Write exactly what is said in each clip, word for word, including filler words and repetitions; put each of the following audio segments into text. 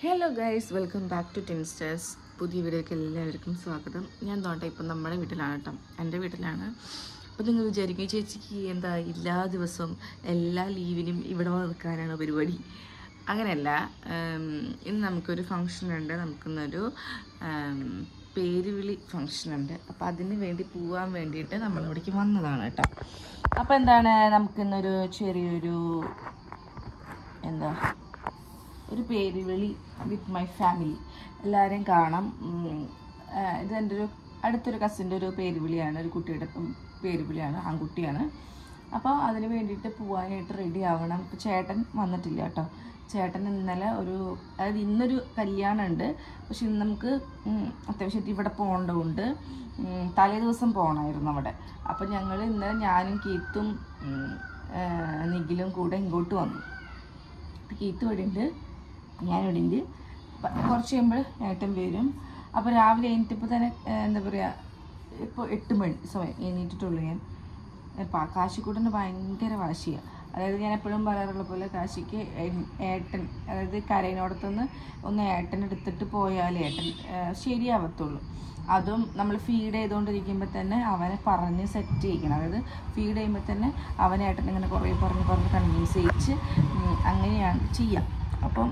Hello guys, welcome back to ten stars. പുതിയ വീഡിയോയ്ക്ക് എല്ലാവർക്കും സ്വാഗതം. ഞാൻ തോട്ടെ ഇപ്പം നമ്മുടെ വീട്ടിലാണ് കേട്ടോ, എൻ്റെ വീട്ടിലാണ്. അപ്പോൾ നിങ്ങൾ വിചാരിക്കും ചേച്ചിക്ക് എന്താ എല്ലാ ദിവസവും എല്ലാ ലീവിനും ഇവിടെ നിൽക്കാനാണ് പരിപാടി. അങ്ങനെയല്ല, ഇന്ന് നമുക്കൊരു ഫങ്ഷനുണ്ട്. നമുക്കിന്നൊരു പേരുവിളി ഫങ്ഷനുണ്ട്. അപ്പോൾ അതിന് വേണ്ടി പോകാൻ വേണ്ടിയിട്ട് നമ്മളിവിടേക്ക് വന്നതാണ് കേട്ടോ. അപ്പോൾ എന്താണ്, നമുക്കിന്നൊരു ചെറിയൊരു എന്താ ഒരു പേരുവിളി വിത്ത് മൈ ഫാമിലി, എല്ലാവരെയും കാണാം. ഇത് എൻ്റെ ഒരു അടുത്തൊരു കസിൻ്റെ ഒരു പേരുവിളിയാണ്, ഒരു കുട്ടിയുടെ പേരുവിളിയാണ്, ആൺകുട്ടിയാണ്. അപ്പോൾ അതിന് വേണ്ടിയിട്ട് പോകാനായിട്ട് റെഡി ആവണം. ഇപ്പോൾ ചേട്ടൻ വന്നിട്ടില്ല കേട്ടോ. ചേട്ടൻ ഇന്നലെ ഒരു അതായത് ഇന്നൊരു കല്യാണം ഉണ്ട്, പക്ഷെ ഇന്ന് നമുക്ക് അത്യാവശ്യമായിട്ട് ഇവിടെ പോകേണ്ടതുകൊണ്ട് തലേ ദിവസം പോകണമായിരുന്നു അവിടെ. അപ്പോൾ ഞങ്ങൾ ഇന്നലെ ഞാനും കീത്തും നിഖിലും കൂടെ ഇങ്ങോട്ട് വന്നു. കീത്ത് ഇവിടെ ഉണ്ട്, ഞാനിവിടെ ഉണ്ട്. കുറച്ച് കഴിയുമ്പോൾ ഏട്ടൻ വരും. അപ്പോൾ രാവിലെ എണീറ്റപ്പോൾ തന്നെ എന്താ പറയുക, ഇപ്പോൾ എട്ട് മണി സമയം എണീറ്റിട്ടുള്ളൂ ഞാൻ. കാശിക്കൂട്ടന് ഭയങ്കര വാശിയാണ്. അതായത് ഞാൻ എപ്പോഴും പറയാറുള്ള പോലെ കാശിക്ക് ഏട്ടൻ, അതായത് കരയിനോടത്തുനിന്ന് ഒന്ന് ഏട്ടൻ എടുത്തിട്ട് പോയാലേ ഏട്ടൻ ശരിയാവത്തുള്ളൂ. അതും നമ്മൾ ഫീഡ് ചെയ്തുകൊണ്ടിരിക്കുമ്പോൾ തന്നെ അവനെ പറഞ്ഞ് സെറ്റ് ചെയ്യിക്കണം. അതായത് ഫീഡ് ചെയ്യുമ്പോൾ തന്നെ അവനെ ഏട്ടൻ ഇങ്ങനെ കുറേ പറഞ്ഞ് പറഞ്ഞ് കൺവിൻസ് ചെയ്യിച്ച് അങ്ങനെയാണ് ചെയ്യാം. അപ്പം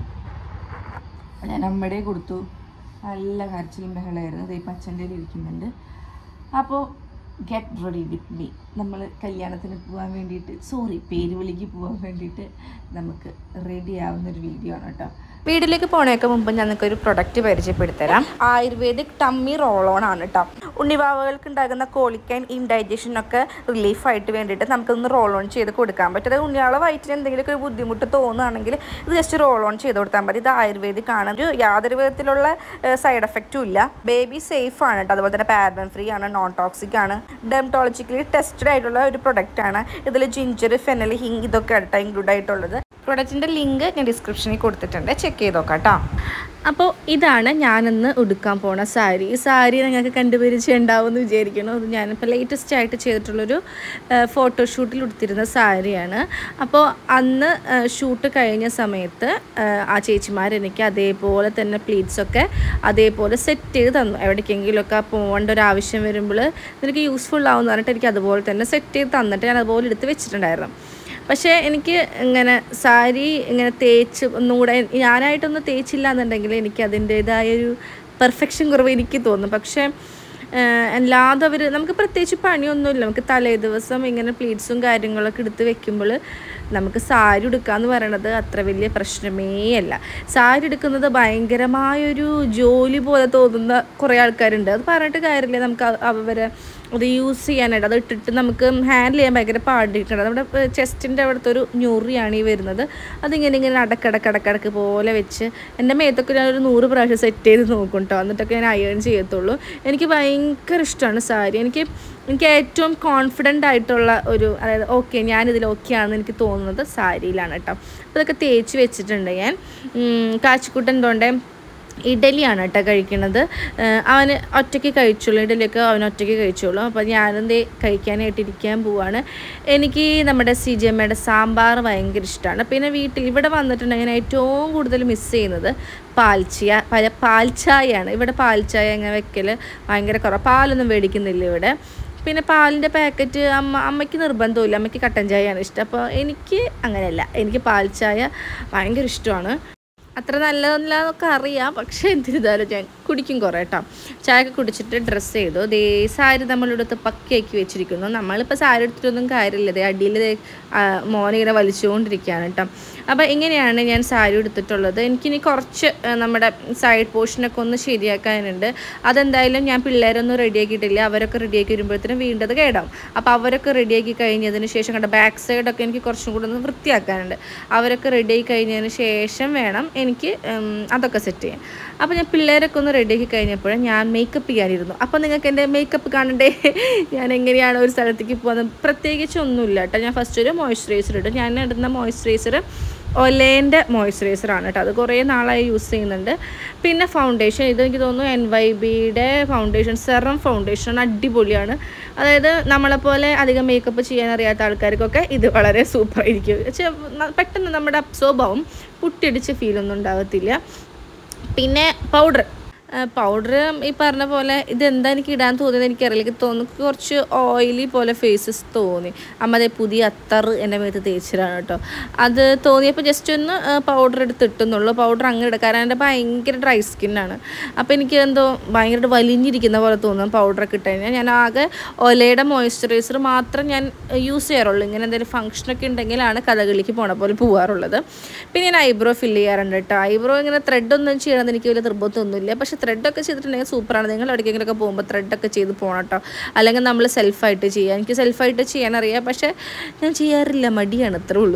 ഞാൻ അമ്മയുടെ കൊടുത്തു. നല്ല കരച്ചിലും ബഹളമായിരുന്നു. ഇത് ഈ പച്ചൻ്റെ ഇരിക്കുന്നുണ്ട്. അപ്പോൾ ഗെറ്റ് റെഡി വിത്ത് മീ. നമ്മൾ കല്യാണത്തിന് പോകാൻ വേണ്ടിയിട്ട്, സോറി പേരുവിളിക്ക് പോകാൻ വേണ്ടിയിട്ട് നമുക്ക് റെഡി ആവുന്നൊരു വീഡിയോ ആണ് കേട്ടോ. വീട്ടിലേക്ക് പോണേക്ക് മുമ്പ് ഞങ്ങൾക്ക് ഒരു പ്രൊഡക്റ്റ് പരിചയപ്പെടുത്തരാം. ആയുർവേദിക് ടമ്മി റോൾ ഓൺ ആണ് കേട്ടോ. ഉണ്ണിവാവകൾക്ക് ഉണ്ടാകുന്ന കോളിക്കൈൻ ഇൻഡൈജഷനൊക്കെ റിലീഫായിട്ട് വേണ്ടിയിട്ട് നമുക്കൊന്ന് റോൾ ഓൺ ചെയ്ത് കൊടുക്കാൻ പറ്റും. അതായത് ഉണ്ണിയാളെ വയറ്റിന് എന്തെങ്കിലുമൊക്കെ ഒരു ബുദ്ധിമുട്ട് തോന്നുകയാണെങ്കിൽ ഇത് ജസ്റ്റ് റോൾ ഓൺ ചെയ്ത് കൊടുത്താൽ മതി. ഇത് ആയുർവേദിക് ആണ്, ഒരു യാതൊരു വിധത്തിലുള്ള സൈഡ് എഫക്റ്റും ഇല്ല. ബേബി സേഫ് ആണ് കേട്ടോ. അതുപോലെ തന്നെ പാരബൻ ഫ്രീ ആണ്, നോൺ ടോക്സിക് ആണ്, ഡെർമറ്റോളജിക്കലി ടെസ്റ്റഡ് ആയിട്ടുള്ള ഒരു പ്രൊഡക്റ്റ് ആണ്. ഇതിൽ ജിഞ്ചർ, ഫെനൽ, ഹിങ് ഇതൊക്കെ ആയിട്ടാണ് ഇൻക്ലൂഡ് ആയിട്ടുള്ളത്. പ്രൊഡക്റ്റിൻ്റെ ലിങ്ക് ഞാൻ ഡിസ്ക്രിപ്ഷനിൽ കൊടുത്തിട്ടുണ്ട്, ചെക്ക് ചെയ്ത് നോക്കാം കേട്ടോ. അപ്പോൾ ഇതാണ് ഞാനിന്ന് ഉടുക്കാൻ പോണ സാരി. ഈ സാരി നിങ്ങൾക്ക് കണ്ടുപരിചയം ഉണ്ടാവുമെന്ന് വിചാരിക്കണം. അത് ഞാനിപ്പോൾ ലേറ്റസ്റ്റ് ആയിട്ട് ചെയ്തിട്ടുള്ളൊരു ഫോട്ടോഷൂട്ടിൽ ഉടുത്തിരുന്ന സാരിയാണ്. അപ്പോൾ അന്ന് ഷൂട്ട് കഴിഞ്ഞ സമയത്ത് ആ ചേച്ചിമാർ എനിക്ക് അതേപോലെ തന്നെ പ്ലീറ്റ്സൊക്കെ അതേപോലെ സെറ്റ് ചെയ്ത് തന്നു. എവിടേക്കെങ്കിലുമൊക്കെ പോകേണ്ട ഒരു ആവശ്യം വരുമ്പോൾ നിനക്ക് യൂസ്ഫുൾ ആവുമെന്ന് പറഞ്ഞിട്ട് എനിക്ക് അതുപോലെ തന്നെ സെറ്റ് ചെയ്ത് തന്നിട്ട് ഞാൻ അതുപോലെ എടുത്ത് വെച്ചിട്ടുണ്ടായിരുന്നു. പക്ഷേ എനിക്ക് ഇങ്ങനെ സാരി ഇങ്ങനെ തേച്ച് ഒന്നും കൂടെ ഞാനായിട്ടൊന്നും തേച്ചില്ല എന്നുണ്ടെങ്കിൽ എനിക്ക് അതിൻ്റേതായൊരു പെർഫെക്ഷൻ കുറവ് എനിക്ക് തോന്നും. പക്ഷേ അല്ലാതെ അവർ നമുക്ക് പ്രത്യേകിച്ച് പണിയൊന്നുമില്ല. നമുക്ക് തലേ ദിവസം ഇങ്ങനെ പ്ലീറ്റ്സും കാര്യങ്ങളൊക്കെ എടുത്ത് വെക്കുമ്പോൾ നമുക്ക് സാരി എടുക്കുക എന്ന് പറയണത് അത്ര വലിയ പ്രശ്നമേ അല്ല. സാരി എടുക്കുന്നത് ഭയങ്കരമായൊരു ജോലി പോലെ തോന്നുന്ന കുറേ ആൾക്കാരുണ്ട്. അത് പറഞ്ഞിട്ട് കാര്യമില്ല. നമുക്ക് അവരെ അത് യൂസ് ചെയ്യാനായിട്ട് അത് ഇട്ടിട്ട് നമുക്ക് ഹാൻഡിൽ ചെയ്യാൻ ഭയങ്കര പാടിയിട്ടുണ്ട്. നമ്മുടെ ചെസ്റ്റിൻ്റെ അവിടുത്തെ ഒരു ഞൊറിയാണ് ഈ വരുന്നത്. അതിങ്ങനെ ഇങ്ങനെ അടക്കടക്കടക്കടക്ക് പോലെ വെച്ച് എൻ്റെ മേത്തൊക്കെ ഞാനൊരു നൂറ് പ്രാവശ്യം സെറ്റ് ചെയ്ത് നോക്കും കേട്ടോ. എന്നിട്ടൊക്കെ ഞാൻ അയേൺ ചെയ്യത്തുള്ളൂ. എനിക്ക് ഭയങ്കര ഇഷ്ടമാണ് സാരി. എനിക്ക് എനിക്ക് ഏറ്റവും കോൺഫിഡൻ്റ് ആയിട്ടുള്ള ഒരു, അതായത് ഓക്കെ ഞാനിതിൽ ഓക്കെ ആണെന്ന് എനിക്ക് തോന്നുന്നത് സാരിയിലാണ് കേട്ടോ. അപ്പോൾ ഇതൊക്കെ തേച്ച് വെച്ചിട്ടുണ്ട് ഞാൻ. കാച്ചിക്കുട്ടൻ തോണ്ടേ ഇഡലിയാണ് കേട്ടോ കഴിക്കുന്നത്. അവന് ഒറ്റയ്ക്ക് കഴിച്ചോളൂ, ഇഡലിയൊക്കെ അവൻ ഒറ്റയ്ക്ക് കഴിച്ചോളൂ. അപ്പോൾ ഞാനെന്തേ കഴിക്കാനായിട്ട് ഇരിക്കാൻ പോവാണ്. എനിക്ക് നമ്മുടെ സി ജി എമ്മയുടെ സാമ്പാർ ഭയങ്കര ഇഷ്ടമാണ്. പിന്നെ വീട്ടിൽ ഇവിടെ വന്നിട്ടുണ്ടെങ്കിൽ ഏറ്റവും കൂടുതൽ മിസ് ചെയ്യുന്നത് പാൽച്ചായ പല പാൽച്ചായയാണ്. ഇവിടെ പാൽച്ചായ ഇങ്ങനെ വെക്കൽ ഭയങ്കര കുറവ്. പാലൊന്നും മേടിക്കുന്നില്ല ഇവിടെ. പിന്നെ പാലിൻ്റെ പാക്കറ്റ് അമ്മ അമ്മയ്ക്ക് നിർബന്ധമില്ല, അമ്മയ്ക്ക് കട്ടൻ ചായയാണ് ഇഷ്ടം. അപ്പോൾ എനിക്ക് അങ്ങനെയല്ല, എനിക്ക് പാൽച്ചായ ഭയങ്കര ഇഷ്ടമാണ്. അത്ര നല്ലതല്ല എന്നൊക്കെ അറിയാം, പക്ഷേ എന്തിരുന്നാലും ഞാൻ കുടിക്കും കുറേ കേട്ടോ. ചായയൊക്കെ കുടിച്ചിട്ട് ഡ്രസ്സ് ചെയ്തു. ദേ സാരി നമ്മളിവിടുത്തെ പക്കയാക്കി വെച്ചിരിക്കുന്നു. നമ്മളിപ്പോൾ സാരി എടുത്തിട്ടൊന്നും കാര്യമില്ല. ദേ അടിയിൽ മോനിങ്ങനെ വലിച്ചുകൊണ്ടിരിക്കുകയാണ് കേട്ടോ. അപ്പോൾ ഇങ്ങനെയാണ് ഞാൻ സാരി എടുത്തിട്ടുള്ളത്. എനിക്കിനി കുറച്ച് നമ്മുടെ സൈഡ് പോർഷനൊക്കെ ഒന്ന് ശരിയാക്കാനുണ്ട്. അതെന്തായാലും ഞാൻ പിള്ളേരൊന്നും റെഡിയാക്കിയിട്ടില്ല. അവരൊക്കെ റെഡിയാക്കി വരുമ്പോഴത്തേനും വീണ്ടും അത് കേടാവും. അപ്പോൾ അവരൊക്കെ റെഡിയാക്കി കഴിഞ്ഞതിന് ശേഷം കണ്ട ബാക്ക് സൈഡൊക്കെ എനിക്ക് കുറച്ചും കൂടെ ഒന്ന് വൃത്തിയാക്കാനുണ്ട്. അവരൊക്കെ റെഡിയാക്കി കഴിഞ്ഞതിന് ശേഷം വേണം എനിക്ക് അതൊക്കെ സെറ്റ് ചെയ്യാൻ. അപ്പോൾ ഞാൻ പിള്ളേരൊക്കെ ഒന്ന് റെഡിയാക്കി കഴിഞ്ഞപ്പോൾ ഞാൻ മേക്കപ്പ് ചെയ്യാനിരുന്നു. അപ്പോൾ നിങ്ങൾക്ക് എൻ്റെ മേക്കപ്പ് കാണണ്ടേ, ഞാൻ എങ്ങനെയാണ് ഒരു സ്ഥലത്തേക്ക് പോകുന്നത്? പ്രത്യേകിച്ച് ഒന്നുമില്ല കേട്ടോ. ഞാൻ ഫസ്റ്റ് ഒരു മോയ്സ്ചറൈസർ ഇടും. ഞാൻ ഇടുന്ന മോയ്സ്ചറൈസർ ഒലേൻ്റെ മോയ്സ്ചറൈസറാണ് കേട്ടോ. അത് കുറേ നാളായി യൂസ് ചെയ്യുന്നുണ്ട്. പിന്നെ ഫൗണ്ടേഷൻ, ഇത് എനിക്ക് തോന്നുന്നു എൻ വൈ ബിയുടെ ഫൗണ്ടേഷൻ, സെറം ഫൗണ്ടേഷൻ അടിപൊളിയാണ്. അതായത് നമ്മളെപ്പോലെ അധികം മേക്കപ്പ് ചെയ്യാൻ അറിയാത്ത ആൾക്കാർക്കൊക്കെ ഇത് വളരെ സൂപ്പറായിരിക്കും. പെട്ടെന്ന് നമ്മുടെ അബ്സോർബാവും, പുട്ടിയടിച്ച് ഫീലൊന്നും ഉണ്ടാകത്തില്ല. പിന്നെ പൗഡർ പൗഡർ ഈ പറഞ്ഞ പോലെ ഇതെന്താ എനിക്ക് ഇടാൻ തോന്നിയത് എനിക്കറിയില്ല. എനിക്ക് തോന്നുന്നു കുറച്ച് ഓയിലി പോലെ ഫേസസ് തോന്നി. അമ്മ അതേ പുതിയ അത്തർ എൻ്റെ മേത്ത് തേച്ചിലാണ് കേട്ടോ. അത് തോന്നിയപ്പോൾ ജസ്റ്റ് ഒന്ന് പൗഡർ എടുത്ത് ഇട്ടുന്നുള്ളൂ. പൗഡർ അങ്ങനെ ഇടുക, കാരണം എൻ്റെ ഭയങ്കര ഡ്രൈ സ്കിന്നാണ്. അപ്പോൾ എനിക്ക് എന്തോ ഭയങ്കരമായിട്ട് വലിഞ്ഞിരിക്കുന്ന പോലെ തോന്നും പൗഡറൊക്കെ ഇട്ട് കഴിഞ്ഞാൽ. ഞാൻ ആകെ ഒലയുടെ മോയ്സ്ചറൈസർ മാത്രം ഞാൻ യൂസ് ചെയ്യാറുള്ളൂ. ഇങ്ങനെ എന്തെങ്കിലും ഫംഗ്ഷനൊക്കെ ഉണ്ടെങ്കിലാണ് കഥകളിക്ക് പോണ പോലെ പോകാറുള്ളത്. പിന്നെ ഞാൻ ഐബ്രോ ഫില്ല് ചെയ്യാറുണ്ട് കേട്ടോ. ഐബ്രോ ഇങ്ങനെ ത്രെഡൊന്നും ചെയ്യണമെന്ന് എനിക്ക് വലിയ നിർബന്ധമൊന്നുമില്ല. പക്ഷേ ത്രെഡൊക്കെ ചെയ്തിട്ടുണ്ടെങ്കിൽ സൂപ്പറാണ്. നിങ്ങൾ എവിടേക്കെങ്കിലൊക്കെ പോകുമ്പോൾ ത്രെഡൊക്കെ ചെയ്ത് പോകണം കേട്ടോ. അല്ലെങ്കിൽ നമ്മൾ സെൽഫായിട്ട് ചെയ്യുക. എനിക്ക് സെൽഫായിട്ട് ചെയ്യാനറിയാം, പക്ഷേ ഞാൻ ചെയ്യാറില്ല, മടിയാണ്, അത്രേ ഉള്ളൂ.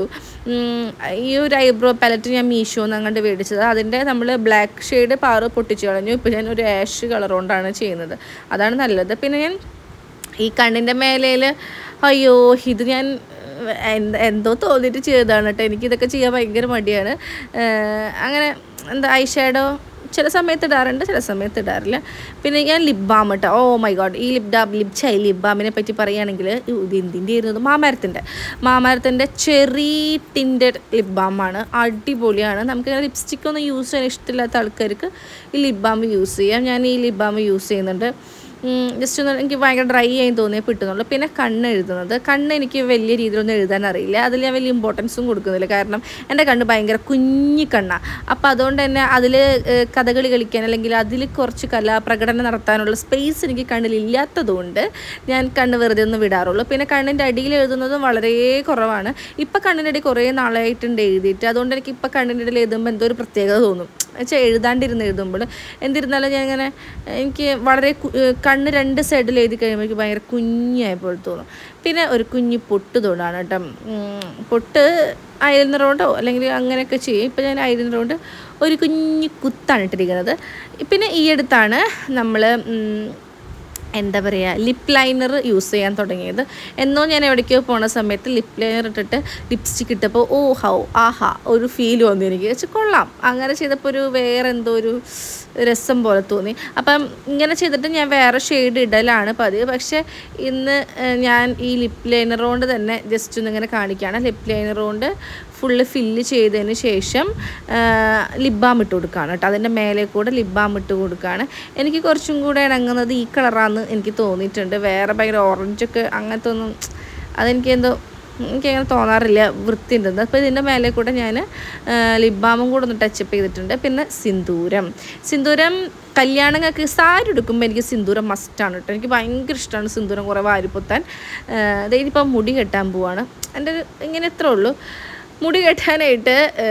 ഈ ഒരു ഐബ്രോ പാലറ്റ് ഞാൻ മീഷോന്ന് അങ്ങോട്ട് മേടിച്ചത്. അതിൻ്റെ നമ്മൾ ബ്ലാക്ക് ഷെയ്ഡ് പാറ് പൊട്ടിച്ച് കളഞ്ഞു. ഇപ്പോൾ ഞാൻ ഒരു ആഷ് കളർ കൊണ്ടാണ് ചെയ്യുന്നത്. അതാണ് നല്ലത്. പിന്നെ ഞാൻ ഈ കണ്ണിൻ്റെ മേലയിൽ അയ്യോ ഇത് ഞാൻ എന്താ എന്തോ തോന്നിയിട്ട് ചെയ്തതാണ് കേട്ടോ. എനിക്കിതൊക്കെ ചെയ്യാൻ ഭയങ്കര മടിയാണ്. അങ്ങനെ എന്താ ഐ ഷാഡോ ചില സമയത്ത് ഇടാറുണ്ട്, ചില സമയത്ത് ഇടാറില്ല. പിന്നെ ഞാൻ ലിപ് ബാം കേട്ടോ. ഓ മൈ ഗോഡ്, ഈ ലിപ് ഡാം ലിപ് ചൈ ലിപ് ബാമിനെ പറ്റി പറയുകയാണെങ്കിൽ ഇത് എന്തിൻ്റെ ആയിരുന്നത്, മാമരത്തിൻ്റെ മാമരത്തിൻ്റെ ചെറി ടിൻറ്റഡ് ലിപ് ബാമാണ്. അടിപൊളിയാണ്. നമുക്ക് ലിപ്സ്റ്റിക്കൊന്നും യൂസ് ചെയ്യാൻ ഇഷ്ടമില്ലാത്ത ആൾക്കാർക്ക് ഈ ലിപ് ബാം യൂസ് ചെയ്യാം. ഞാൻ ഈ ലിപ് ബാം യൂസ് ചെയ്യുന്നുണ്ട്. ജസ്റ്റ് ഒന്ന് എനിക്ക് ഭയങ്കര ഡ്രൈ ആയി തോന്നിയേ കിട്ടുന്നുള്ളൂ. പിന്നെ കണ്ണ് എഴുതുന്നത്, കണ്ണ് എനിക്ക് വലിയ രീതിയിലൊന്നും എഴുതാൻ അറിയില്ല. അതിൽ ഞാൻ വലിയ ഇമ്പോർട്ടൻസും കൊടുക്കുന്നില്ല, കാരണം എൻ്റെ കണ്ണ് ഭയങ്കര കുഞ്ഞി കണ്ണാണ്. അപ്പോൾ അതുകൊണ്ട് തന്നെ അതിൽ കഥകളി കളിക്കാൻ അല്ലെങ്കിൽ അതിൽ കുറച്ച് കലാപ്രകടനം നടത്താനുള്ള സ്പേസ് എനിക്ക് കണ്ണിലില്ലാത്തതുകൊണ്ട് ഞാൻ കണ്ണ് വെറുതെ ഒന്ന് വിടാറുള്ളൂ. പിന്നെ കണ്ണിൻ്റെ അടിയിൽ എഴുതുന്നതും വളരെ കുറവാണ്. ഇപ്പം കണ്ണിൻ്റെ അടി കുറേ നാളായിട്ടുണ്ട് എഴുതിയിട്ട്. അതുകൊണ്ട് എനിക്ക് ഇപ്പം കണ്ണിൻ്റെ ഇടയിൽ എഴുതുമ്പോൾ എന്തോ ഒരു പ്രത്യേകത തോന്നും. വെച്ചാൽ എഴുതാണ്ടിരുന്ന് എഴുതുമ്പോൾ എന്നിരുന്നാലും ഞാൻ ഇങ്ങനെ എനിക്ക് വളരെ കണ്ണ് രണ്ട് സൈഡിൽ എഴുതി കഴിയുമ്പോൾ എനിക്ക് ഭയങ്കര കുഞ്ഞായപ്പോൾ തോന്നും. പിന്നെ ഒരു കുഞ്ഞി പൊട്ട് തൊടാണ് കേട്ടോ. പൊട്ട് ഐലൈനർ കൊണ്ടോ അല്ലെങ്കിൽ അങ്ങനെയൊക്കെ ചെയ്യും. ഇപ്പം ഞാൻ ഐലൈനർ കൊണ്ട് ഒരു കുഞ്ഞി കുത്താണ് ഇട്ടിരിക്കുന്നത്. പിന്നെ ഈ അടുത്താണ് നമ്മൾ എന്താ പറയുക ലിപ്പ് ലൈനർ യൂസ് ചെയ്യാൻ തുടങ്ങിയത്. എന്നോ ഞാൻ എവിടേക്കോ പോണ സമയത്ത് ലിപ്പ് ലൈനർ ഇട്ടിട്ട് ലിപ്സ്റ്റിക്ക് ഇട്ടപ്പോൾ ഓ ഹൗ ആഹാ ഒരു ഫീൽ വന്നു എനിക്ക്. വെച്ചാൽ കൊള്ളാം. അങ്ങനെ ചെയ്തപ്പോൾ ഒരു വേറെ എന്തോ ഒരു രസം പോലെ തോന്നി. അപ്പം ഇങ്ങനെ ചെയ്തിട്ട് ഞാൻ വേറെ ഷെയ്ഡ് ഇടലാണ് പതിവ്. പക്ഷേ ഇന്ന് ഞാൻ ഈ ലിപ്പ് ലൈനർ കൊണ്ട് തന്നെ ജസ്റ്റ് ഒന്നിങ്ങനെ കാണിക്കുകയാണ്. ലിപ്പ് ലൈനർ കൊണ്ട് ഫുള്ള് ഫില്ല് ചെയ്തതിന് ശേഷം ലിപ് ബാം ഇട്ട് കൊടുക്കുകയാണ് കേട്ടോ. അതിൻ്റെ മേലെ കൂടെ ലിപ് ബാം ഇട്ട് കൊടുക്കുകയാണ്. എനിക്ക് കുറച്ചും കൂടെ ഇണങ്ങുന്നത് ഈ കളറാണെന്ന് എനിക്ക് തോന്നിയിട്ടുണ്ട്. വേറെ ഭയങ്കര ഓറഞ്ചൊക്കെ അങ്ങനത്തെ ഒന്നും അതെനിക്ക് എന്തോ എനിക്കങ്ങനെ തോന്നാറില്ല വൃത്തി ഉണ്ടെന്ന്. അപ്പോൾ ഇതിൻ്റെ മേലെ കൂടെ ഞാൻ ലിപ് ബാമും കൂടെ ഒന്ന് ടച്ചപ്പ് ചെയ്തിട്ടുണ്ട്. പിന്നെ സിന്ദൂരം സിന്ദൂരം കല്യാണങ്ങൾക്ക് സാരി എടുക്കുമ്പോൾ എനിക്ക് സിന്ദൂരം മസ്റ്റാണ് കേട്ടോ. എനിക്ക് ഭയങ്കര ഇഷ്ടമാണ് സിന്ദൂരം കുറേ വാരിപ്പൊത്താൻ. അതായത് ഇപ്പം മുടി കെട്ടാൻ പോവാണ്. എൻ്റെ ഇങ്ങനെ ഇത്രേ ഉള്ളൂ. മുടി കെട്ടാനായിട്ട്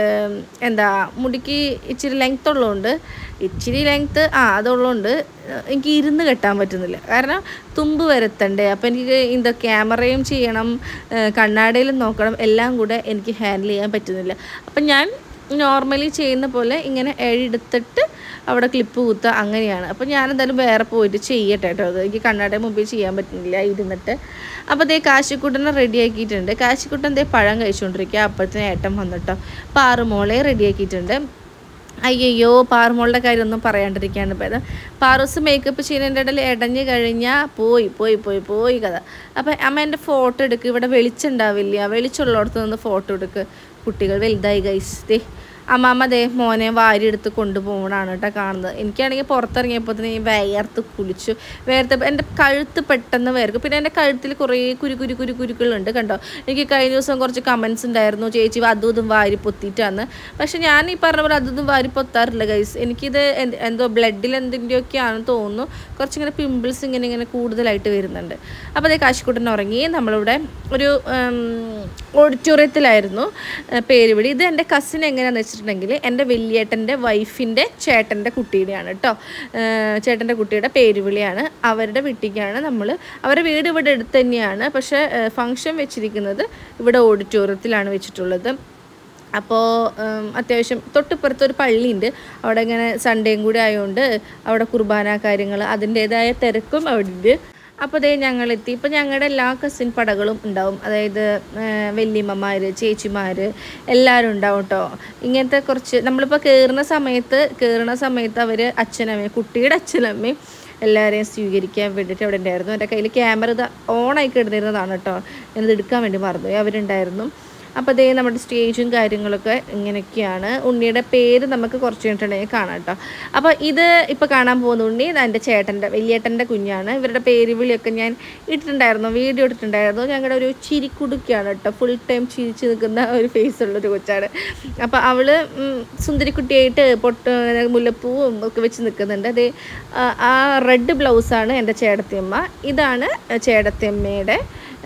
എന്താ മുടിക്ക് ഇച്ചിരി ലെങ്ത് ഉള്ളതുകൊണ്ട് ഇച്ചിരി ലെങ്ത്ത് ആ അതുള്ളതുകൊണ്ട് എനിക്ക് ഇരുന്ന് കെട്ടാൻ പറ്റുന്നില്ല, കാരണം തുമ്പ് വരത്തണ്ടേ. അപ്പോൾ എനിക്ക് എന്താ ക്യാമറയും ചെയ്യണം, കണ്ണാടിയിലും നോക്കണം, എല്ലാം കൂടെ എനിക്ക് ഹാൻഡിൽ ചെയ്യാൻ പറ്റുന്നില്ല. അപ്പം ഞാൻ നോർമലി ചെയ്യുന്ന പോലെ ഇങ്ങനെ എഴുതെടുത്തിട്ട് അവിടെ ക്ലിപ്പ് കുത്തുക അങ്ങനെയാണ്. അപ്പോൾ ഞാനെന്തായാലും വേറെ പോയിട്ട് ചെയ്യട്ടെ കേട്ടോ. അത് എനിക്ക് കണ്ണാടിയുടെ മുമ്പിൽ ചെയ്യാൻ പറ്റുന്നില്ല ഇരുന്നിട്ട്. അപ്പോൾ അതേ കാശിക്കുട്ടനെ റെഡിയാക്കിയിട്ടുണ്ട്. കാശിക്കുട്ടൻ ദേ പഴം കഴിച്ചുകൊണ്ടിരിക്കുക. അപ്പോഴത്തേന് ഏട്ടൻ വന്നിട്ടോ. പാറുമോളെ റെഡിയാക്കിയിട്ടുണ്ട്. അയ്യോ പാറുമോളുടെ കാര്യമൊന്നും പറയാണ്ടിരിക്കുകയാണ് ഭേദം. പാറൂസ് മേക്കപ്പ് ചെയ്യുന്നതിൻ്റെ ഇടയിൽ ഇടഞ്ഞ് കഴിഞ്ഞാൽ പോയി പോയി പോയി പോയി കഥ. അപ്പോൾ അമ്മ എൻ്റെ ഫോട്ടോ എടുക്കുക. ഇവിടെ വെളിച്ചം ഉണ്ടാവില്ല, വെളിച്ചമുള്ളിടത്ത് നിന്ന് ഫോട്ടോ എടുക്കുക. കുട്ടികൾ വലുതായി ഗൈസ്. ദേ അമ്മാമ്മ ദേ മോനെ വാരി എടുത്ത് കൊണ്ടുപോകണമാണ് കേട്ടോ കാണുന്നത്. എനിക്കാണെങ്കിൽ പുറത്തിറങ്ങിയപ്പോൾ തന്നെ വേർത്ത് കുളിച്ചു. വേർത്ത് എൻ്റെ കഴുത്ത് പെട്ടെന്ന് വേർക്കും. പിന്നെ എൻ്റെ കഴുത്തിൽ കുറേ കുരു കുരു കുരു കുരുക്കളുണ്ട് കണ്ടോ. എനിക്ക് കഴിഞ്ഞ ദിവസം കുറച്ച് കമൻസ് ഉണ്ടായിരുന്നു, ചേച്ചി അതും ഇതും വാരി പൊത്തിയിട്ടാണ്. പക്ഷെ ഞാൻ ഈ പറഞ്ഞ പോലെ അതും ഇതും വാരി പൊത്താറില്ല ഗൈസ്. എനിക്കിത് എന്തോ ബ്ലഡിൽ എന്തിൻ്റെയൊക്കെയാണെന്ന് തോന്നുന്നു. കുറച്ചിങ്ങനെ പിമ്പിൾസ് ഇങ്ങനെ ഇങ്ങനെ കൂടുതലായിട്ട് വരുന്നുണ്ട്. അപ്പോൾ അതേ കാശിക്കുട്ടൻ ഉറങ്ങി. നമ്മളിവിടെ ഒരു ഓഡിറ്റോറിയത്തിലായിരുന്നു പേരുവിളി. ഇത് എൻ്റെ കസിൻ എങ്ങനെയാണെന്ന് വെച്ചിട്ടുണ്ടെങ്കിൽ എൻ്റെ വലിയേട്ടൻ്റെ വൈഫിൻ്റെ ചേട്ടൻ്റെ കുട്ടിയുടെയാണ് കേട്ടോ. ചേട്ടൻ്റെ കുട്ടിയുടെ പേരുവിളിയാണ്. അവരുടെ വീട്ടിലേക്കാണ് നമ്മൾ, അവരുടെ വീട് ഇവിടെ അടുത്ത് തന്നെയാണ്. പക്ഷേ ഫംഗ്ഷൻ വെച്ചിരിക്കുന്നത് ഇവിടെ ഓഡിറ്റോറിയത്തിലാണ് വെച്ചിട്ടുള്ളത്. അപ്പോൾ അത്യാവശ്യം തൊട്ടിപ്പുറത്തൊരു പള്ളിയുണ്ട്. അവിടെ ഇങ്ങനെ സൺഡേയും കൂടി ആയതുകൊണ്ട് അവിടെ കുർബാന കാര്യങ്ങൾ അതിൻ്റേതായ തിരക്കും അവിടെ ഉണ്ട്. അപ്പോൾ അതേ ഞങ്ങളെത്തി. ഇപ്പോൾ ഞങ്ങളുടെ എല്ലാ കസിൻ പടകളും ഉണ്ടാവും, അതായത് വല്യമ്മമാർ, ചേച്ചിമാർ എല്ലാവരും ഉണ്ടാവും കേട്ടോ. ഇങ്ങനത്തെ കുറച്ച് നമ്മളിപ്പോൾ കയറുന്ന സമയത്ത് കയറുന്ന സമയത്ത് അവർ അച്ഛനമ്മയും കുട്ടിയുടെ അച്ഛനമ്മയും എല്ലാവരെയും സ്വീകരിക്കാൻ വേണ്ടിയിട്ട് അവിടെ ഉണ്ടായിരുന്നു. എൻ്റെ കയ്യിൽ ക്യാമറ ഇത് ഓണായി കിടന്നിരുന്നതാണ് കേട്ടോ. ഞാനത് എടുക്കാൻ വേണ്ടി മറന്നു. അവരുണ്ടായിരുന്നു. അപ്പോൾ അതേ നമ്മുടെ സ്റ്റേജും കാര്യങ്ങളൊക്കെ ഇങ്ങനെയൊക്കെയാണ്. ഉണ്ണിയുടെ പേര് നമുക്ക് കുറച്ച് കഴിഞ്ഞിട്ടുണ്ടെങ്കിൽ കാണാം കേട്ടോ. അപ്പോൾ ഇത് ഇപ്പോൾ കാണാൻ പോകുന്ന ഉണ്ണി എൻ്റെ ചേട്ടൻ്റെ വലിയേട്ടൻ്റെ കുഞ്ഞാണ്. ഇവരുടെ പേര് വിളിയൊക്കെ ഞാൻ ഇട്ടിട്ടുണ്ടായിരുന്നു, വീഡിയോ ഇട്ടിട്ടുണ്ടായിരുന്നു. ഞങ്ങളുടെ ഒരു ചിരിക്കുടുക്കിയാണ് കേട്ടോ, ഫുൾ ടൈം ചിരിച്ച് നിൽക്കുന്ന ഒരു ഫേസ് ഉള്ളൊരു കൊച്ചാണ്. അപ്പോൾ അവൾ സുന്ദരിക്കുട്ടിയായിട്ട് പൊട്ട് മുല്ലപ്പൂവും ഒക്കെ വെച്ച് നിൽക്കുന്നുണ്ട്. അതേ ആ റെഡ് ബ്ലൗസാണ് എൻ്റെ ചേട്ടത്തിയമ്മ. ഇതാണ് ചേട്ടത്തിയമ്മയുടെ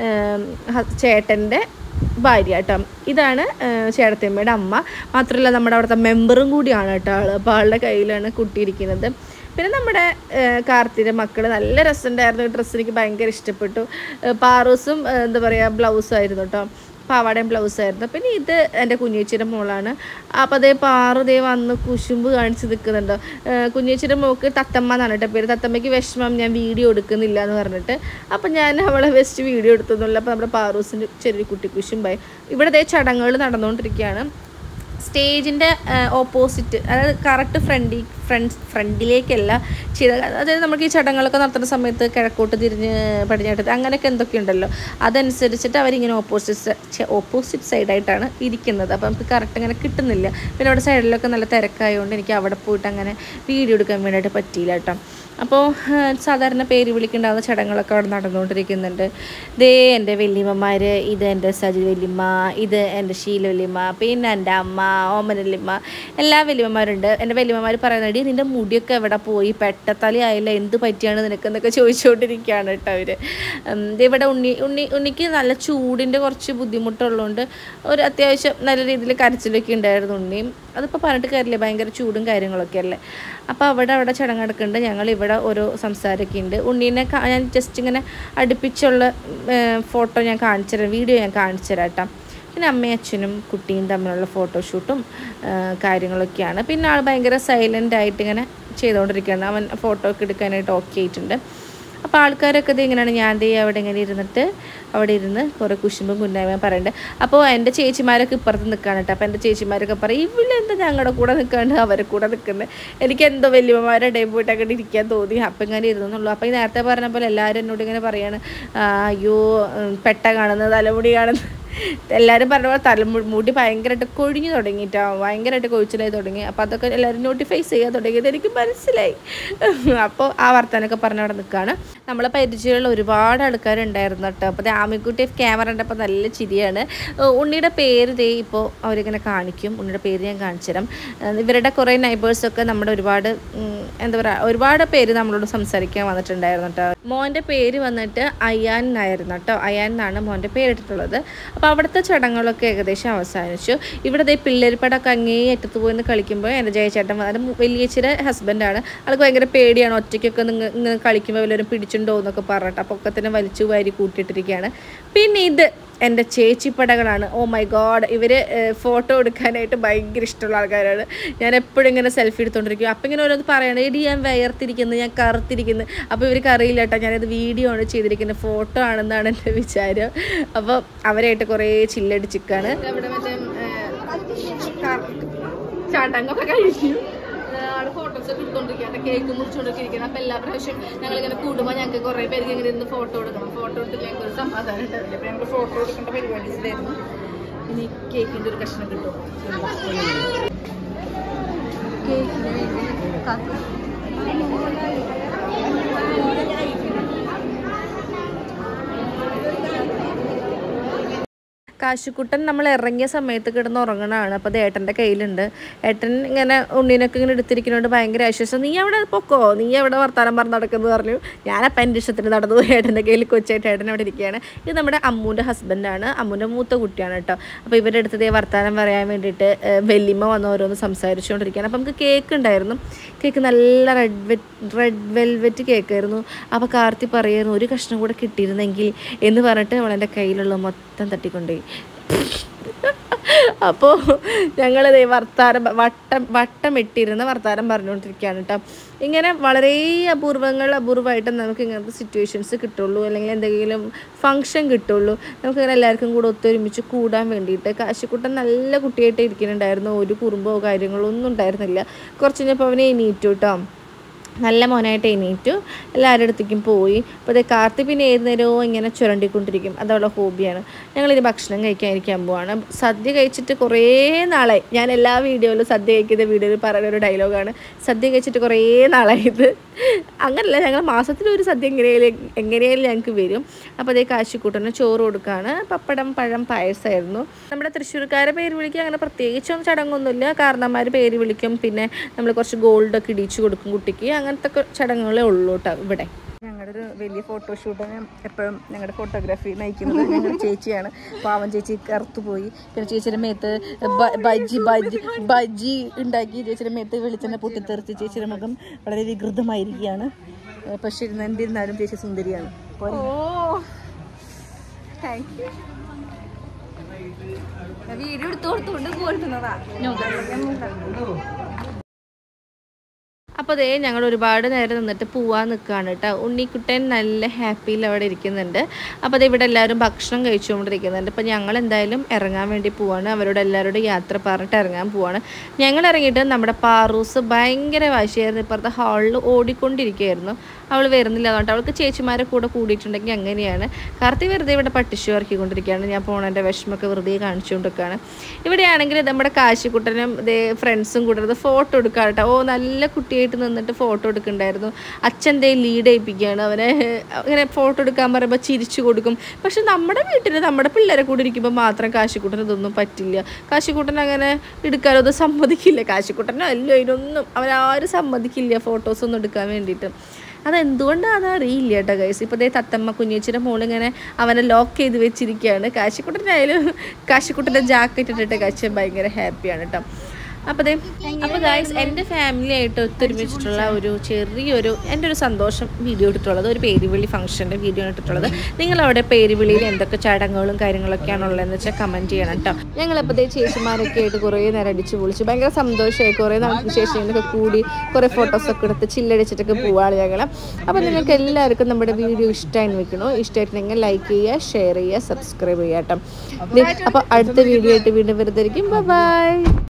ചേട്ടൻ്റെ ഭാര്യ കേട്ടോ. ഇതാണ് ചേട്ടത്തിയമ്മയുടെ അമ്മ. മാത്രമല്ല നമ്മുടെ അവിടുത്തെ മെമ്പറും കൂടിയാണ് കേട്ടോ ആൾ. അപ്പോൾ ആളുടെ കയ്യിലാണ് കുട്ടിയിരിക്കുന്നത്. പിന്നെ നമ്മുടെ കാർത്തിയുടെ മക്കൾ നല്ല രസമുണ്ടായിരുന്നു. ഡ്രസ്സ് എനിക്ക് ഭയങ്കര ഇഷ്ടപ്പെട്ടു. പാറൂസും എന്താ പറയുക ബ്ലൗസും ആയിരുന്നു കേട്ടോ, പാവാടയും ബ്ലൗസായിരുന്നു. പിന്നെ ഇത് എൻ്റെ കുഞ്ഞേച്ചിയുടെ മോളാണ്. അപ്പോൾ അതേ പാറു ദേ വന്ന് കുശുമ്പ് കാണിച്ച് നിൽക്കുന്നുണ്ടോ. കുഞ്ഞേച്ചിയുടെ മോൾക്ക് തത്തമ്മ എന്നാണ് കേട്ടോ പേര്. തത്തമ്മയ്ക്ക് വിഷമം ഞാൻ വീഡിയോ എടുക്കുന്നില്ല എന്ന് പറഞ്ഞിട്ട് അപ്പം ഞാൻ അവളെ വെസ്റ്റ് വീഡിയോ എടുത്തൊന്നുമില്ല. അപ്പോൾ നമ്മുടെ പാറൂസിൻ്റെ ചെറിയ കുട്ടി കുശുമ്പായി. ഇവിടെ ദേ ചടങ്ങുകൾ നടന്നുകൊണ്ടിരിക്കുകയാണ്. സ്റ്റേജിൻ്റെ ഓപ്പോസിറ്റ്, അതായത് കറക്റ്റ് ഫ്രണ്ടി ഫ്രണ്ട് ഫ്രണ്ടിലേക്കല്ല ചെയ്ത, അതായത് നമുക്ക് ഈ ചടങ്ങുകളൊക്കെ നടത്തുന്ന സമയത്ത് കിഴക്കോട്ട് തിരിഞ്ഞ് പടിഞ്ഞാട്ട് അങ്ങനെയൊക്കെ എന്തൊക്കെയുണ്ടല്ലോ, അതനുസരിച്ചിട്ട് അവരിങ്ങനെ ഓപ്പോസിറ്റ് ഓപ്പോസിറ്റ് സൈഡായിട്ടാണ് ഇരിക്കുന്നത്. അപ്പോൾ നമുക്ക് കറക്റ്റ് അങ്ങനെ കിട്ടുന്നില്ല. പിന്നെ അവിടെ സൈഡിലൊക്കെ നല്ല തിരക്കായതുകൊണ്ട് എനിക്ക് അവിടെ പോയിട്ട് അങ്ങനെ വീഡിയോ എടുക്കാൻ വേണ്ടിയിട്ട് പറ്റിയില്ല കേട്ടോ. അപ്പോൾ സാധാരണ പേര് വിളിക്കേണ്ടാവുന്ന ചടങ്ങുകളൊക്കെ അവിടെ നടന്നുകൊണ്ടിരിക്കുന്നുണ്ട്. ഇതേ എൻ്റെ വല്യമ്മമാർ, ഇത് എൻ്റെ സജി വല്യമ്മ, ഇത് എൻ്റെ ശീല വല്യമ്മ, പിന്നെ എൻ്റെ അമ്മ ഓമനല്യമ്മ, എല്ലാ വല്യമ്മമാരുണ്ട്. എൻ്റെ വല്യമ്മമാർ പറയുന്നത് നിൻ്റെ മുടിയൊക്കെ എവിടെ പോയി, പെട്ടത്തലി ആയില്ല, എന്ത് പറ്റിയാണ് നിനക്കെന്നൊക്കെ ചോദിച്ചുകൊണ്ടിരിക്കുകയാണ് കേട്ടോ അവർ. ഇവിടെ ഉണ്ണി ഉണ്ണി ഉണ്ണിക്ക് നല്ല ചൂടിൻ്റെ കുറച്ച് ബുദ്ധിമുട്ടുള്ളതുകൊണ്ട് ഒരു അത്യാവശ്യം നല്ല രീതിയിൽ കരച്ചിലൊക്കെ ഉണ്ടായിരുന്നു ഉണ്ണിയും. അതിപ്പോൾ പറഞ്ഞിട്ട് കാര്യമില്ല, ഭയങ്കര ചൂടും കാര്യങ്ങളൊക്കെ അല്ലേ. അപ്പോൾ അവിടെ അവിടെ ചടങ്ങെടുക്കുന്നുണ്ട്. ഞങ്ങൾ ഇവിടെ ഓരോ സംസാരമൊക്കെ ഉണ്ട്. ഉണ്ണീനെ ഞാൻ ജസ്റ്റ് ഇങ്ങനെ അടുപ്പിച്ചുള്ള ഫോട്ടോ ഞാൻ കാണിച്ചു തരാം, വീഡിയോ ഞാൻ കാണിച്ചു തരാം കേട്ടോ. പിന്നെ അമ്മയും അച്ഛനും കുട്ടിയും തമ്മിലുള്ള ഫോട്ടോഷൂട്ടും കാര്യങ്ങളൊക്കെയാണ്. പിന്നെ ആൾ ഭയങ്കര സൈലൻ്റ് ആയിട്ട് ഇങ്ങനെ ചെയ്തുകൊണ്ടിരിക്കുകയാണ്. അവൻ ഫോട്ടോ ഒക്കെ എടുക്കാനായിട്ട് ഓക്കെ ആയിട്ടുണ്ട്. അപ്പോൾ ആൾക്കാരൊക്കെ ഇത് ഇങ്ങനെയാണ്. ഞാൻ ദേ അവിടെ ഇങ്ങനെ ഇരുന്നിട്ട് അവിടെ ഇരുന്ന് കുറേ കുശുമ്പും കുന്നായ്മയും പറയുന്നുണ്ട്. അപ്പോൾ എൻ്റെ ചേച്ചിമാരൊക്കെ ഇപ്പുറത്ത് നിൽക്കുകയാണ് കേട്ടോ. അപ്പോൾ എൻ്റെ ചേച്ചിമാരൊക്കെ പറയും ഇവളെന്താ ഞങ്ങളുടെ കൂടെ നിൽക്കാണ്ട് അവരെ കൂടെ നിൽക്കുന്നത്. എനിക്ക് എന്തോ വലിയമ്മമാരുടെ ഇടയിൽ പോയിട്ട് അങ്ങോട്ട് ഇരിക്കാൻ തോന്നി. അപ്പം ഇങ്ങനെ ഇരുന്നുള്ളൂ. അപ്പോൾ ഈ നേരത്തെ പറഞ്ഞ പോലെ എല്ലാവരും എന്നോട് ഇങ്ങനെ പറയാണ്, അയ്യോ പെട്ട കാണുന്നത്, തലമുടി കാണുന്നത്, എല്ലാവരും പറഞ്ഞ പോലെ തലമുടി ഭയങ്കരമായിട്ട് കൊഴിഞ്ഞു തുടങ്ങിയിട്ടോ, ഭയങ്കരമായിട്ട് കൊഴിച്ചിലായി തുടങ്ങി. അപ്പോൾ അതൊക്കെ എല്ലാവരും നോട്ടിഫൈ ചെയ്യാൻ തുടങ്ങിയത് എനിക്ക് മനസ്സിലായി. അപ്പോൾ ആ വർത്താനൊക്കെ പറഞ്ഞ് അവിടെ നിൽക്കുകയാണ്. നമ്മളെ പരിചയമുള്ള ഒരുപാട് ആൾക്കാരുണ്ടായിരുന്നു കേട്ടോ. അപ്പോൾ ആമിക്കുട്ടി ക്യാമറ ഉണ്ടപ്പോൾ നല്ല ചിരിയാണ്. ഉണ്ണിയുടെ പേര് ദേ ഇപ്പോൾ അവരിങ്ങനെ കാണിക്കും. ഉണ്ണിയുടെ പേര് ഞാൻ കാണിച്ചു തരാം. ഇവരുടെ കുറേ നൈബേഴ്സൊക്കെ നമ്മുടെ ഒരുപാട് എന്താ പറയുക ഒരുപാട് പേര് നമ്മളോട് സംസാരിക്കാൻ വന്നിട്ടുണ്ടായിരുന്നു കേട്ടോ. മോൻ്റെ പേര് വന്നിട്ട് അയാൻ എന്നായിരുന്നു കേട്ടോ. അയാൻ എന്നാണ് മോൻ്റെ പേരിട്ടിട്ടുള്ളത്. അപ്പോൾ അവിടുത്തെ ചടങ്ങുകളൊക്കെ ഏകദേശം അവസാനിച്ചു. ഇവിടെ ദേ പിള്ളേർപ്പടൊക്കെ അങ്ങേ അറ്റത്ത് പോയി കളിക്കുമ്പോൾ എൻ്റെ ജയചേട്ടൻ വന്നിട്ട് വലിയച്ചിയുടെ ഹസ്ബൻഡാണ്. ആൾക്ക് ഭയങ്കര പേടിയാണ്, ഒറ്റയ്ക്കൊക്കെ നിങ്ങൾ ഇങ്ങനെ കളിക്കുമ്പോൾ വല്ലവരും പിടിച്ചിട്ടുണ്ടോ എന്നൊക്കെ പറഞ്ഞിട്ട് അപ്പോൾ ഒക്കെ തന്നെ വലിച്ചു വാരി കൂട്ടിയിട്ടിരിക്കുകയാണ്. പിന്നെ ഇത് എൻ്റെ ചേച്ചിപ്പടകളാണ്. ഓ മൈ ഗോഡ്, ഇവർ ഫോട്ടോ എടുക്കാനായിട്ട് ഭയങ്കര ഇഷ്ടമുള്ള ആൾക്കാരാണ്. ഞാൻ എപ്പോഴും ഇങ്ങനെ സെൽഫി എടുത്തുകൊണ്ടിരിക്കും. അപ്പോൾ ഇങ്ങനെ ഓരോന്ന് പറയണം, എടി ഞാൻ വയർത്തിരിക്കുന്നത്, ഞാൻ കറുത്തിരിക്കുന്നത്. അപ്പോൾ ഇവർക്ക് അറിയില്ല കേട്ടോ ഞാനത് വീഡിയോ ആണ് ചെയ്തിരിക്കുന്നത്, ഫോട്ടോ ആണെന്നാണ് എൻ്റെ വിചാരം. അപ്പോൾ അവരായിട്ട് കുറേ ചില്ലടിച്ചിക്കാണ്. ഇവിടെ മറ്റേ ചാട്ടങ്ങൊക്കെ കഴിച്ചു ആള് ഫോട്ടോസൊക്കെ എടുത്തോണ്ടിരിക്കുകയാണ്, കേക്ക് മുറിച്ചുകൊണ്ടൊക്കെ ഇരിക്കണം. അപ്പോൾ എല്ലാ പ്രാവശ്യം ഞങ്ങളിങ്ങനെ കൂടുമ്പോൾ ഞങ്ങൾക്ക് കുറേ പേർക്ക് ഇങ്ങനെ ഇരുന്ന് ഫോട്ടോ എടുക്കണം. ഫോട്ടോ എടുത്ത് ഞങ്ങൾക്ക് ഒരു സമാധാനം ഉണ്ടാവില്ല. അപ്പോൾ ഞങ്ങൾക്ക് ഫോട്ടോ എടുക്കേണ്ട പരിപാടിയിലായിരുന്നു. ഇനി കേക്കിൻ്റെ ഒരു കഷ്ണം കിട്ടും. കേക്കിന് വേണ്ടി കാത്തു കാശുക്കുട്ടൻ നമ്മൾ ഇറങ്ങിയ സമയത്ത് കിടന്ന് ഉറങ്ങണതാണ്. അപ്പോൾ അത് ഏട്ടൻ്റെ കയ്യിലുണ്ട്. ഏട്ടൻ ഇങ്ങനെ ഉണ്ണീനൊക്കെ ഇങ്ങനെ എടുത്തിരിക്കുന്നതുകൊണ്ട് ഭയങ്കര ആശ്വാസം. നീ അവിടെ പൊക്കോ, നീ അവിടെ വർത്താനം പറഞ്ഞ് നടക്കുന്നത് പറഞ്ഞു. ഞാനപ്പം എൻ്റെ ഇഷ്ടത്തിന് നടന്നു. ഏട്ടൻ്റെ കയ്യിൽ കൊച്ചായിട്ട് ഏട്ടൻ അവിടെ ഇരിക്കുകയാണ്. ഇത് നമ്മുടെ അമ്മൂൻ്റെ ഹസ്ബൻഡാണ്, അമ്മൂൻ്റെ മൂത്ത കുട്ടിയാണ് കേട്ടോ. അപ്പോൾ ഇവരുടെ അടുത്തതേ വർത്താനം പറയാൻ വേണ്ടിയിട്ട് വെല്ലിമ്മ വന്ന് ഓരോന്ന് സംസാരിച്ചുകൊണ്ടിരിക്കുകയാണ്. അപ്പോൾ നമുക്ക് കേക്ക് ഉണ്ടായിരുന്നു. കേക്ക് നല്ല റെഡ് വെറ്റ് റെഡ് വെൽവെറ്റ് കേക്കായിരുന്നു. അപ്പോൾ കാർത്തി പറയുന്നു ഒരു കഷ്ണം കൂടെ കിട്ടിയിരുന്നെങ്കിൽ എന്ന് പറഞ്ഞിട്ട് അവളെൻ്റെ കയ്യിലുള്ള മൊത്തം തട്ടിക്കൊണ്ടുപോയി. അപ്പോൾ ഞങ്ങളത് വർത്താനം വട്ടം വട്ടം ഇട്ടിരുന്ന വർത്താനം പറഞ്ഞുകൊണ്ടിരിക്കുകയാണ് കേട്ടോ. ഇങ്ങനെ വളരെ അപൂർവങ്ങൾ അപൂർവമായിട്ട് നമുക്ക് ഇങ്ങനത്തെ സിറ്റുവേഷൻസ് കിട്ടുള്ളൂ, അല്ലെങ്കിൽ എന്തെങ്കിലും ഫങ്ഷൻ കിട്ടുള്ളൂ. നമുക്കിങ്ങനെ എല്ലാവർക്കും കൂടെ ഒത്തൊരുമിച്ച് കൂടാൻ വേണ്ടിയിട്ട്. കാശിക്കുട്ടൻ നല്ല കുട്ടിയായിട്ട് ഇരിക്കുന്നുണ്ടായിരുന്നു. ഒരു കുറുമ്പോ കാര്യങ്ങളോ ഒന്നും ഉണ്ടായിരുന്നില്ല. കുറച്ച് കഴിഞ്ഞപ്പോൾ അവനെ എണീറ്റു കേട്ടോ. നല്ല മോനായിട്ട് എണീറ്റു, എല്ലാവരുടെ അടുത്തേക്കും പോയി. അപ്പോൾ അതേ കാർത്തി പിന്നെ ഏത് നേരവും ഇങ്ങനെ ചുരണ്ടിക്കൊണ്ടിരിക്കും, അതവളുടെ ഹോബിയാണ്. ഞങ്ങളിനി ഭക്ഷണം കഴിക്കാനിരിക്കാൻ പോവാണ്. സദ്യ കഴിച്ചിട്ട് കുറേ നാളായി. ഞാൻ എല്ലാ വീഡിയോയിലും സദ്യ കഴിക്കുന്ന വീഡിയോയിൽ പറയുന്ന ഒരു ഡയലോഗാണ്, സദ്യ കഴിച്ചിട്ട് കുറേ നാളായി. ഇത് അങ്ങനല്ല, ഞങ്ങൾ മാസത്തിലൊരു സദ്യ എങ്ങനെയായാലും എങ്ങനെയായാലും ഞങ്ങൾക്ക് വരും. അപ്പോൾ അതേ കാശിക്കൂട്ടന് ചോറ് കൊടുക്കുകയാണ്. പപ്പടം, പഴം, പായസമായിരുന്നു. നമ്മുടെ തൃശ്ശൂർക്കാരെ പേര് വിളിക്കുക അങ്ങനെ പ്രത്യേകിച്ചൊന്നും ചടങ്ങൊന്നുമില്ല. കാരണന്മാർ പേര് വിളിക്കും, പിന്നെ നമ്മൾ കുറച്ച് ഗോൾഡൊക്കെ ഇടിച്ചു കൊടുക്കും കുട്ടിക്ക്. അങ്ങനത്തെ ചടങ്ങുകളേ ഉള്ളൂ കേട്ടോ ഇവിടെ. ഞങ്ങളുടെ ഒരു വലിയ ഫോട്ടോഷൂട്ടിന് എപ്പോഴും ഞങ്ങളുടെ ഫോട്ടോഗ്രാഫി നയിക്കുന്നത് ഞങ്ങളുടെ ചേച്ചിയാണ്. പാവം ചേച്ചി കറുത്തു പോയി. പിന്നെ ചേച്ചിയുടെ മേത്ത് ബജ്ജി ബജ്ജി ബജ്ജി ഉണ്ടാക്കി ചേച്ചിയുടെ മേത്ത് വെളിച്ചെണ്ണ പൊട്ടിത്തെറിച്ച് ചേച്ചിയുടെ മുഖം വളരെ വികൃതമായിരിക്കുകയാണ്. പക്ഷെ എന്തിരുന്നാലും ചേച്ചി സുന്ദരിയാണ്. വീഡിയോ എടുത്തു കൊടുത്തുകൊണ്ട് പോരുന്നതാ. അപ്പോൾ അതേ ഞങ്ങൾ ഒരുപാട് നേരം നിന്നിട്ട് പോവാൻ നിൽക്കുകയാണ് കേട്ടോ. ഉണ്ണിക്കുട്ടൻ നല്ല ഹാപ്പിയിൽ അവിടെ ഇരിക്കുന്നുണ്ട്. അപ്പോൾ അത് ഇവിടെ എല്ലാവരും ഭക്ഷണം കഴിച്ചുകൊണ്ടിരിക്കുന്നുണ്ട്. അപ്പോൾ ഞങ്ങൾ എന്തായാലും ഇറങ്ങാൻ വേണ്ടി പോവാണ്. അവരോട് എല്ലാവരോടും യാത്ര പറഞ്ഞിട്ട് ഇറങ്ങാൻ പോവാണ്. ഞങ്ങൾ ഇറങ്ങിയിട്ട് നമ്മുടെ പാറൂസ് ഭയങ്കര വാശിയായിരുന്നു. ഇപ്പുറത്തെ ഹാളിൽ ഓടിക്കൊണ്ടിരിക്കുകയായിരുന്നു. അവൾ വരുന്നില്ല, അതുകൊണ്ട് അവൾക്ക് ചേച്ചിമാരെ കൂടെ കൂടിയിട്ടുണ്ടെങ്കിൽ അങ്ങനെയാണ്. കാർത്തി വെറുതെ ഇവിടെ പട്ടിഷു ഇറക്കിക്കൊണ്ടിരിക്കുകയാണ്. ഞാൻ പോണേൻ്റെ വിഷമൊക്കെ വെറുതെ കാണിച്ചുകൊണ്ടിരിക്കുകയാണ്. ഇവിടെയാണെങ്കിൽ നമ്മുടെ കാശിക്കുട്ടനും ഇതേ ഫ്രണ്ട്സും കൂടെ ഫോട്ടോ എടുക്കുക കേട്ടോ. ഓ നല്ല കുട്ടിയായിട്ട് നിന്നിട്ട് ഫോട്ടോ എടുക്കുന്നുണ്ടായിരുന്നു. അച്ഛൻ്റെ ലീഡ് ഏൽപ്പിക്കുകയാണ് അവനെ. ഇങ്ങനെ ഫോട്ടോ എടുക്കാൻ പറയുമ്പോൾ ചിരിച്ചു കൊടുക്കും. പക്ഷെ നമ്മുടെ വീട്ടിൽ നമ്മുടെ പിള്ളേരെ കൂടെ ഇരിക്കുമ്പോൾ മാത്രം കാശിക്കുട്ടന് ഇതൊന്നും പറ്റില്ല. കാശിക്കുട്ടൻ അങ്ങനെ എടുക്കാനൊന്നും സമ്മതിക്കില്ല. കാശിക്കുട്ടനോ അല്ലോ അതിനൊന്നും അവരാരും സമ്മതിക്കില്ല ഫോട്ടോസൊന്നും എടുക്കാൻ വേണ്ടിയിട്ട്. അതെന്തുകൊണ്ടാണ് അറിയില്ല കേട്ടോ ഗൈസ്. ഇപ്പോൾ ദേ തത്തമ്മ കുഞ്ഞേച്ചിയുടെ മോളിങ്ങനെ അവനെ ലോക്ക് ചെയ്ത് വെച്ചിരിക്കുകയാണ്. കാശിക്കുട്ടനായാലും കാശിക്കുട്ടൻ്റെ ജാക്കറ്റ് ഇട്ടിട്ട് കാശി ഭയങ്കര ഹാപ്പിയാണ് കേട്ടോ. അപ്പോൾ ദേ അപ്പോൾ ഗൈസ് എൻ്റെ ഫാമിലി ആയിട്ട് ഒത്തൊരുമിച്ചിട്ടുള്ള ഒരു ചെറിയൊരു എൻ്റെ ഒരു സന്തോഷം വീഡിയോ ഇട്ടിട്ടുള്ളത്, ഒരു പേരുവിളി ഫംഗ്ഷൻ്റെ വീഡിയോ ഇട്ടിട്ടുള്ളത്. നിങ്ങളവിടെ പേരുവിളിയിൽ എന്തൊക്കെ ചടങ്ങുകളും കാര്യങ്ങളൊക്കെയാണ് ഉള്ളതെന്ന് വെച്ചാൽ കമൻറ്റ് ചെയ്യണം കേട്ടോ. ഞങ്ങളപ്പോൾ ദേ ചേച്ചിമാരൊക്കെ ആയിട്ട് കുറേ നേരം അടിച്ച് പൊളിച്ച് ഭയങ്കര സന്തോഷമായി. കുറേ നാൾക്ക് ശേഷം ഇങ്ങനെയൊക്കെ കൂടി കുറേ ഫോട്ടോസൊക്കെ എടുത്ത് ചില്ലടിച്ചിട്ടൊക്കെ പോവാണ് ഞങ്ങൾ. അപ്പോൾ നിങ്ങൾക്ക് എല്ലാവർക്കും നമ്മുടെ വീഡിയോ ഇഷ്ടമായി വെക്കണോ? ഇഷ്ടമായിട്ടുണ്ടെങ്കിൽ ലൈക്ക് ചെയ്യുക, ഷെയർ ചെയ്യുക, സബ്സ്ക്രൈബ് ചെയ്യുക കേട്ടോ. അപ്പോൾ അടുത്ത വീഡിയോ ആയിട്ട് വീണ്ടും വരുന്നതായിരിക്കും. Bye by.